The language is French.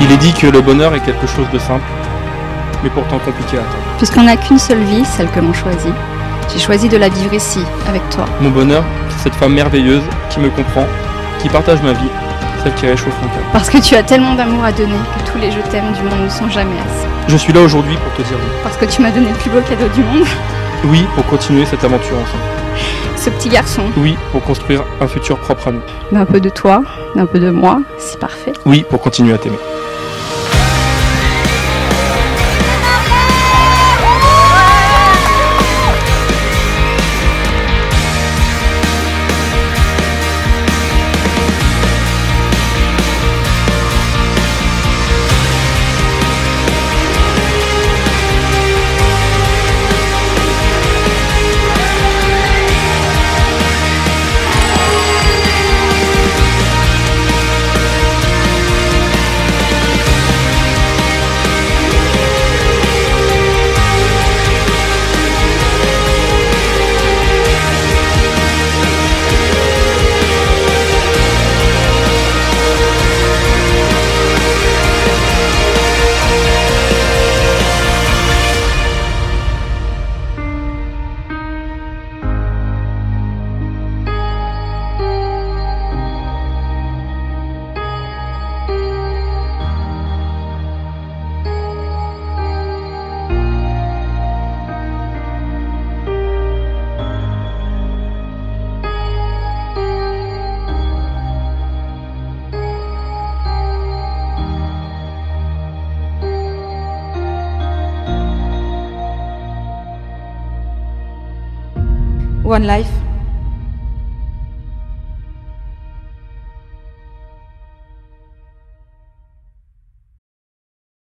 Il est dit que le bonheur est quelque chose de simple, mais pourtant compliqué à atteindre. Puisqu'on n'a qu'une seule vie, celle que l'on choisit, j'ai choisi de la vivre ici, avec toi. Mon bonheur, c'est cette femme merveilleuse qui me comprend, qui partage ma vie, celle qui réchauffe mon cœur. Parce que tu as tellement d'amour à donner que tous les je t'aime du monde ne sont jamais assez. Je suis là aujourd'hui pour te dire oui. Parce que tu m'as donné le plus beau cadeau du monde. Oui, pour continuer cette aventure ensemble. Ce petit garçon. Oui, pour construire un futur propre à nous. Un peu de toi, un peu de moi, c'est parfait. Oui, pour continuer à t'aimer. One life,